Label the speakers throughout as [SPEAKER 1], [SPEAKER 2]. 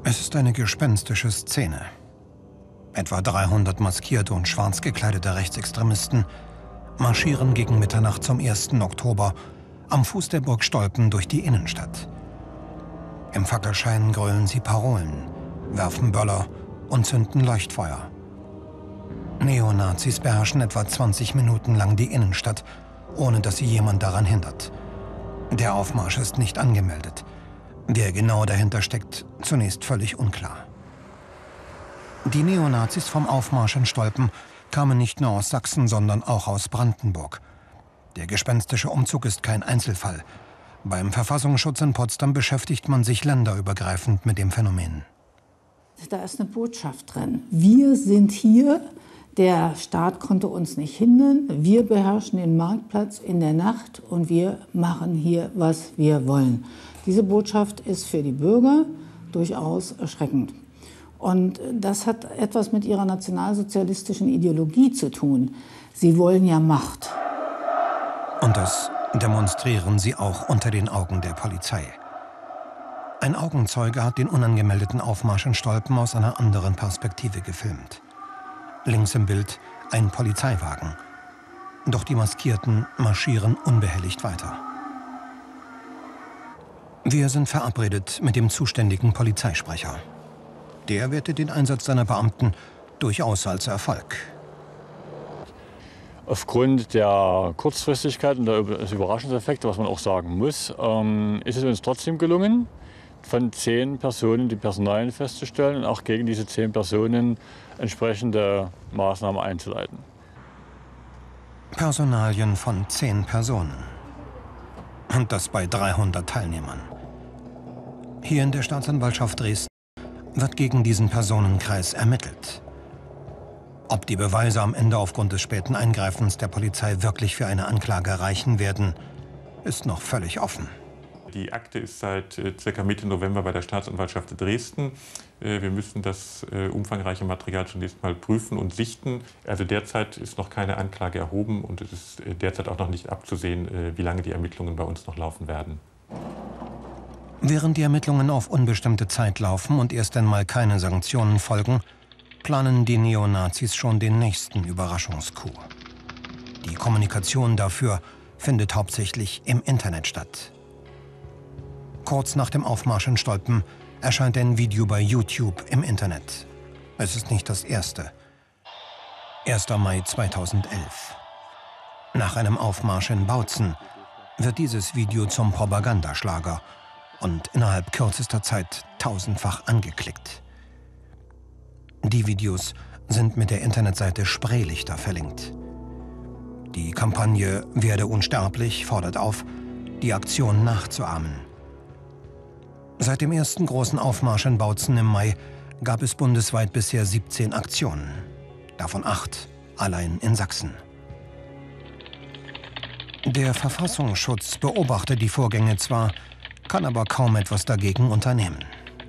[SPEAKER 1] Es ist eine gespenstische Szene. Etwa 300 maskierte und schwarz gekleidete Rechtsextremisten marschieren gegen Mitternacht zum 1. Oktober am Fuß der Burg Stolpen durch die Innenstadt. Im Fackelschein grölen sie Parolen, werfen Böller und zünden Leuchtfeuer. Neonazis beherrschen etwa 20 Minuten lang die Innenstadt, ohne dass sie jemand daran hindert. Der Aufmarsch ist nicht angemeldet. Wer genau dahinter steckt, zunächst völlig unklar. Die Neonazis vom Aufmarsch in Stolpen kamen nicht nur aus Sachsen, sondern auch aus Brandenburg. Der gespenstische Umzug ist kein Einzelfall. Beim Verfassungsschutz in Potsdam beschäftigt man sich länderübergreifend mit dem Phänomen.
[SPEAKER 2] Da ist eine Botschaft drin. Wir sind hier, der Staat konnte uns nicht hindern. Wir beherrschen den Marktplatz in der Nacht und wir machen hier, was wir wollen. Diese Botschaft ist für die Bürger durchaus erschreckend. Und das hat etwas mit ihrer nationalsozialistischen Ideologie zu tun. Sie wollen ja Macht.
[SPEAKER 1] Und das demonstrieren sie auch unter den Augen der Polizei. Ein Augenzeuge hat den unangemeldeten Aufmarsch in Stolpen aus einer anderen Perspektive gefilmt. Links im Bild ein Polizeiwagen. Doch die Maskierten marschieren unbehelligt weiter. Wir sind verabredet mit dem zuständigen Polizeisprecher. Der wertet den Einsatz seiner Beamten durchaus als Erfolg.
[SPEAKER 3] Aufgrund der Kurzfristigkeit und des Überraschungseffekts, was man auch sagen muss, ist es uns trotzdem gelungen, von 10 Personen die Personalien festzustellen und auch gegen diese 10 Personen entsprechende Maßnahmen einzuleiten.
[SPEAKER 1] Personalien von 10 Personen. Und das bei 300 Teilnehmern. Hier in der Staatsanwaltschaft Dresden wird gegen diesen Personenkreis ermittelt. Ob die Beweise am Ende aufgrund des späten Eingreifens der Polizei wirklich für eine Anklage reichen werden, ist noch völlig offen.
[SPEAKER 4] Die Akte ist seit ca. Mitte November bei der Staatsanwaltschaft Dresden. Wir müssen das umfangreiche Material zunächst mal prüfen und sichten. Also derzeit ist noch keine Anklage erhoben und es ist derzeit auch noch nicht abzusehen, wie lange die Ermittlungen bei uns noch laufen werden.
[SPEAKER 1] Während die Ermittlungen auf unbestimmte Zeit laufen und erst einmal keine Sanktionen folgen, planen die Neonazis schon den nächsten Überraschungscoup. Die Kommunikation dafür findet hauptsächlich im Internet statt. Kurz nach dem Aufmarsch in Stolpen erscheint ein Video bei YouTube im Internet. Es ist nicht das erste. 1. Mai 2011. Nach einem Aufmarsch in Bautzen wird dieses Video zum Propagandaschlager und innerhalb kürzester Zeit tausendfach angeklickt. Die Videos sind mit der Internetseite Spreelichter verlinkt. Die Kampagne Werde unsterblich fordert auf, die Aktion nachzuahmen. Seit dem ersten großen Aufmarsch in Bautzen im Mai gab es bundesweit bisher 17 Aktionen, davon 8 allein in Sachsen. Der Verfassungsschutz beobachtet die Vorgänge zwar, kann aber kaum etwas dagegen unternehmen.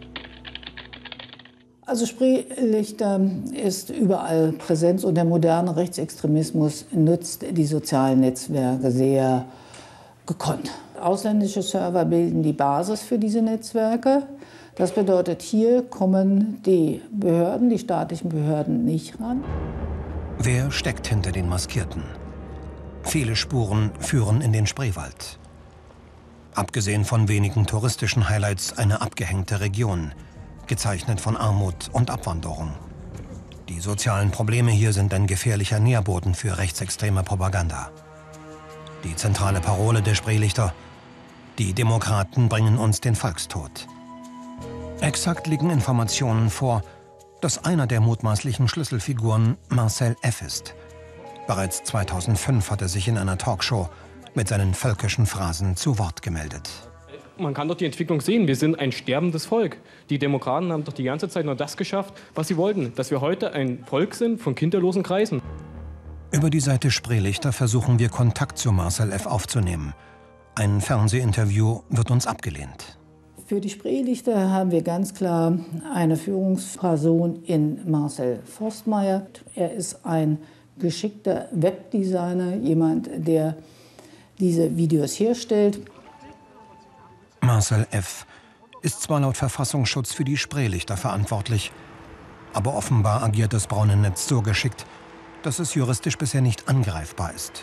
[SPEAKER 2] Also Spreelichter ist überall Präsenz und der moderne Rechtsextremismus nutzt die sozialen Netzwerke sehr gekonnt. Ausländische Server bilden die Basis für diese Netzwerke. Das bedeutet, hier kommen die Behörden, die staatlichen Behörden nicht ran.
[SPEAKER 1] Wer steckt hinter den Maskierten? Viele Spuren führen in den Spreewald. Abgesehen von wenigen touristischen Highlights eine abgehängte Region, gezeichnet von Armut und Abwanderung. Die sozialen Probleme hier sind ein gefährlicher Nährboden für rechtsextreme Propaganda. Die zentrale Parole der Spreelichter: Die Demokraten bringen uns den Volkstod. Exakt liegen Informationen vor, dass einer der mutmaßlichen Schlüsselfiguren Marcel F. ist. Bereits 2005 hat er sich in einer Talkshow mit seinen völkischen Phrasen zu Wort gemeldet.
[SPEAKER 5] Man kann doch die Entwicklung sehen. Wir sind ein sterbendes Volk. Die Demokraten haben doch die ganze Zeit nur das geschafft, was sie wollten. Dass wir heute ein Volk sind von kinderlosen Kreisen.
[SPEAKER 1] Über die Seite Spreelichter versuchen wir Kontakt zu Marcel F. aufzunehmen. Ein Fernsehinterview wird uns abgelehnt.
[SPEAKER 2] Für die Spreelichter haben wir ganz klar eine Führungsperson in Marcel Forstmeier. Er ist ein geschickter Webdesigner, jemand, der diese Videos herstellt.
[SPEAKER 1] Marcel F. ist zwar laut Verfassungsschutz für die Spreelichter verantwortlich, aber offenbar agiert das braune Netz so geschickt, dass es juristisch bisher nicht angreifbar ist.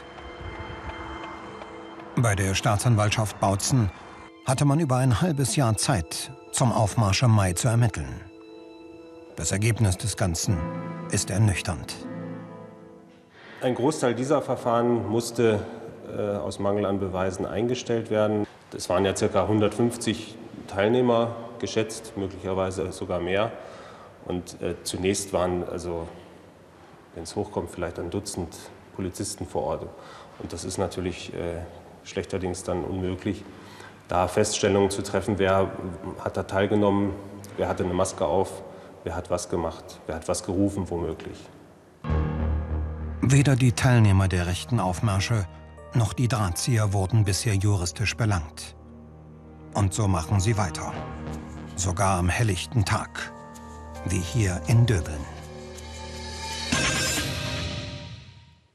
[SPEAKER 1] Bei der Staatsanwaltschaft Bautzen hatte man über ein halbes Jahr Zeit, zum Aufmarsch im Mai zu ermitteln. Das Ergebnis des Ganzen ist ernüchternd.
[SPEAKER 6] Ein Großteil dieser Verfahren musste aus Mangel an Beweisen eingestellt werden. Es waren ja ca. 150 Teilnehmer geschätzt, möglicherweise sogar mehr. Und zunächst waren, also, wenn es hochkommt, vielleicht ein Dutzend Polizisten vor Ort. Und das ist natürlich schlechterdings dann unmöglich, da Feststellungen zu treffen, wer hat da teilgenommen, wer hatte eine Maske auf, wer hat was gemacht, wer hat was gerufen womöglich.
[SPEAKER 1] Weder die Teilnehmer der rechten Aufmärsche noch die Drahtzieher wurden bisher juristisch belangt. Und so machen sie weiter. Sogar am helllichten Tag, wie hier in Döbeln.